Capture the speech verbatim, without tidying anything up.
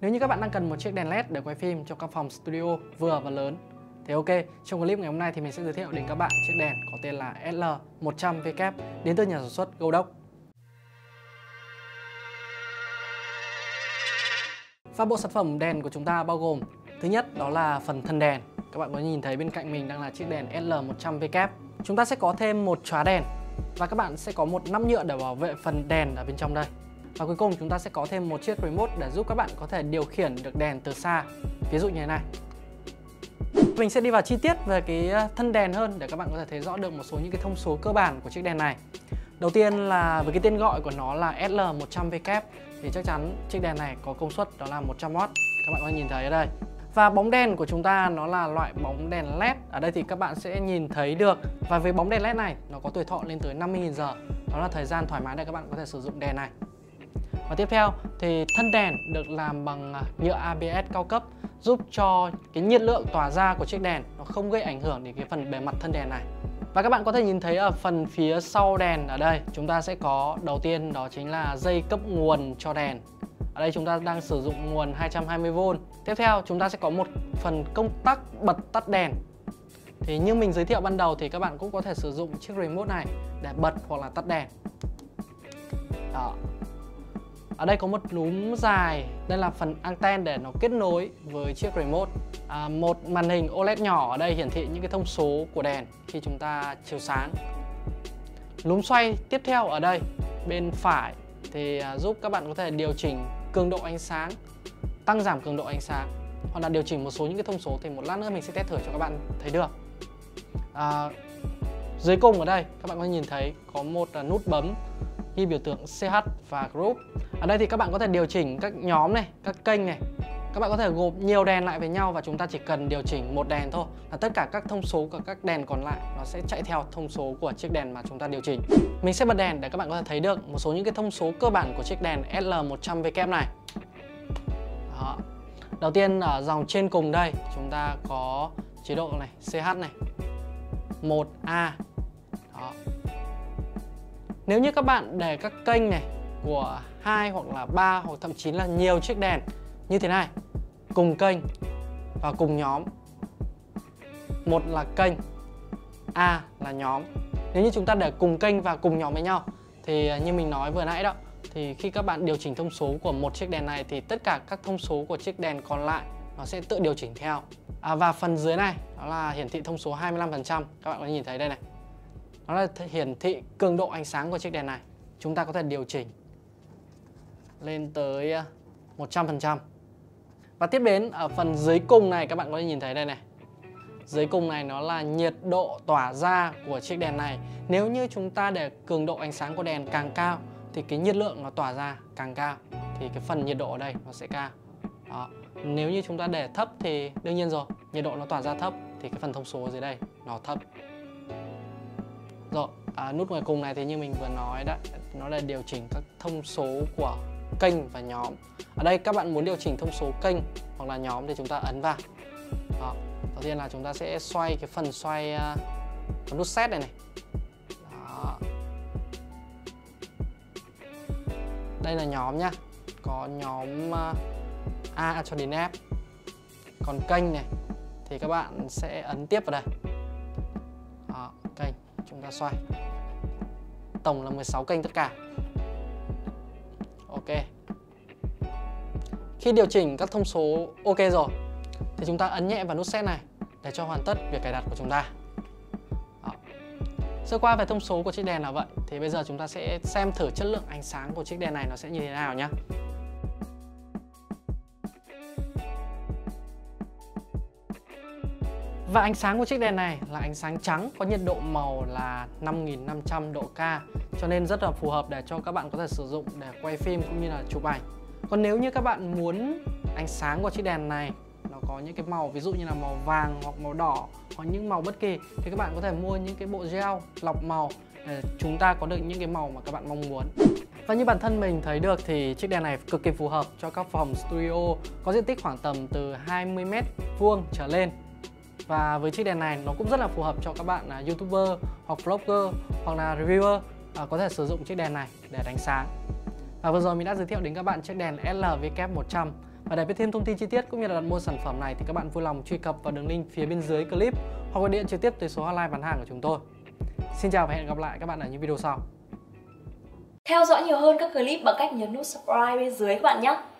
Nếu như các bạn đang cần một chiếc đèn led để quay phim cho các phòng studio vừa và lớn thì ok, trong clip ngày hôm nay thì mình sẽ giới thiệu đến các bạn chiếc đèn có tên là S L một trăm W đến từ nhà sản xuất Godox. Và bộ sản phẩm đèn của chúng ta bao gồm: thứ nhất đó là phần thân đèn. Các bạn có nhìn thấy bên cạnh mình đang là chiếc đèn S L một trăm W. Chúng ta sẽ có thêm một chóa đèn và các bạn sẽ có một nắp nhựa để bảo vệ phần đèn ở bên trong đây. Và cuối cùng chúng ta sẽ có thêm một chiếc remote để giúp các bạn có thể điều khiển được đèn từ xa, ví dụ như thế này. Mình sẽ đi vào chi tiết về cái thân đèn hơn để các bạn có thể thấy rõ được một số những cái thông số cơ bản của chiếc đèn này. Đầu tiên là với cái tên gọi của nó là S L một trăm W thì chắc chắn chiếc đèn này có công suất đó là một trăm oát. Các bạn có thể nhìn thấy ở đây. Và bóng đèn của chúng ta nó là loại bóng đèn led. Ở đây thì các bạn sẽ nhìn thấy được. Và với bóng đèn led này nó có tuổi thọ lên tới năm mươi nghìn giờ. Đó là thời gian thoải mái để các bạn có thể sử dụng đèn này. Và tiếp theo thì thân đèn được làm bằng nhựa A B S cao cấp, giúp cho cái nhiệt lượng tỏa ra của chiếc đèn nó không gây ảnh hưởng đến cái phần bề mặt thân đèn này. Và các bạn có thể nhìn thấy ở phần phía sau đèn ở đây, chúng ta sẽ có đầu tiên đó chính là dây cấp nguồn cho đèn. Ở đây chúng ta đang sử dụng nguồn hai trăm hai mươi vôn. Tiếp theo chúng ta sẽ có một phần công tắc bật tắt đèn. Thì như mình giới thiệu ban đầu thì các bạn cũng có thể sử dụng chiếc remote này để bật hoặc là tắt đèn. Đó. Ở đây có một núm dài, đây là phần anten để nó kết nối với chiếc remote. à, Một màn hình O L E D nhỏ ở đây hiển thị những cái thông số của đèn khi chúng ta chiếu sáng. Núm xoay tiếp theo ở đây bên phải thì à, giúp các bạn có thể điều chỉnh cường độ ánh sáng, tăng giảm cường độ ánh sáng, hoặc là điều chỉnh một số những cái thông số thì một lát nữa mình sẽ test thử cho các bạn thấy được. à, Dưới cùng ở đây các bạn có nhìn thấy có một à, nút bấm ghi biểu tượng C H và Group. Ở đây thì các bạn có thể điều chỉnh các nhóm này, các kênh này. Các bạn có thể gộp nhiều đèn lại với nhau và chúng ta chỉ cần điều chỉnh một đèn thôi là tất cả các thông số của các đèn còn lại nó sẽ chạy theo thông số của chiếc đèn mà chúng ta điều chỉnh. Mình sẽ bật đèn để các bạn có thể thấy được một số những cái thông số cơ bản của chiếc đèn S L một trăm W này. Đó. Đầu tiên ở dòng trên cùng đây chúng ta có chế độ này C H này, một A. Đó. Nếu như các bạn để các kênh này của hai hoặc là ba hoặc thậm chí là nhiều chiếc đèn như thế này cùng kênh và cùng nhóm, một là kênh, A là nhóm. Nếu như chúng ta để cùng kênh và cùng nhóm với nhau thì như mình nói vừa nãy đó, thì khi các bạn điều chỉnh thông số của một chiếc đèn này thì tất cả các thông số của chiếc đèn còn lại nó sẽ tự điều chỉnh theo. à, Và phần dưới này đó là hiển thị thông số hai mươi lăm phần trăm. Các bạn có nhìn thấy đây này, nó là hiển thị cường độ ánh sáng của chiếc đèn này. Chúng ta có thể điều chỉnh lên tới một trăm phần trăm. Và tiếp đến ở phần dưới cùng này các bạn có thể nhìn thấy đây này. Dưới cùng này nó là nhiệt độ tỏa ra của chiếc đèn này. Nếu như chúng ta để cường độ ánh sáng của đèn càng cao thì cái nhiệt lượng nó tỏa ra càng cao, thì cái phần nhiệt độ ở đây nó sẽ cao. Đó. Nếu như chúng ta để thấp thì đương nhiên rồi, nhiệt độ nó tỏa ra thấp thì cái phần thông số ở dưới đây nó thấp. Rồi, à, nút ngoài cùng này thì như mình vừa nói đó, nó là điều chỉnh các thông số của kênh và nhóm. Ở đây các bạn muốn điều chỉnh thông số kênh hoặc là nhóm thì chúng ta ấn vào. Đó. Đầu tiên là chúng ta sẽ xoay cái phần xoay uh, cái nút set này này. Đó. Đây là nhóm nhá. Có nhóm uh, A cho đến F. Còn kênh này thì các bạn sẽ ấn tiếp vào đây. Đó, kênh chúng ta xoay. Tổng là mười sáu kênh tất cả. Ok. Khi điều chỉnh các thông số ok rồi thì chúng ta ấn nhẹ vào nút set này để cho hoàn tất việc cài đặt của chúng ta. Đó. Sơ qua về thông số của chiếc đèn là vậy. Thì bây giờ chúng ta sẽ xem thử chất lượng ánh sáng của chiếc đèn này nó sẽ như thế nào nhé. Và ánh sáng của chiếc đèn này là ánh sáng trắng, có nhiệt độ màu là năm nghìn năm trăm độ K, cho nên rất là phù hợp để cho các bạn có thể sử dụng để quay phim cũng như là chụp ảnh. Còn nếu như các bạn muốn ánh sáng của chiếc đèn này nó có những cái màu ví dụ như là màu vàng hoặc màu đỏ hoặc những màu bất kỳ thì các bạn có thể mua những cái bộ gel lọc màu để chúng ta có được những cái màu mà các bạn mong muốn. Và như bản thân mình thấy được thì chiếc đèn này cực kỳ phù hợp cho các phòng studio có diện tích khoảng tầm từ hai mươi mét vuông trở lên. Và với chiếc đèn này nó cũng rất là phù hợp cho các bạn là YouTuber hoặc Vlogger hoặc là Reviewer à, có thể sử dụng chiếc đèn này để đánh sáng. Và vừa rồi mình đã giới thiệu đến các bạn chiếc đèn S L W một trăm Và để biết thêm thông tin chi tiết cũng như là đặt mua sản phẩm này thì các bạn vui lòng truy cập vào đường link phía bên dưới clip hoặc gọi điện trực tiếp tới số hotline bán hàng của chúng tôi. Xin chào và hẹn gặp lại các bạn ở những video sau. Theo dõi nhiều hơn các clip bằng cách nhấn nút subscribe bên dưới các bạn nhé.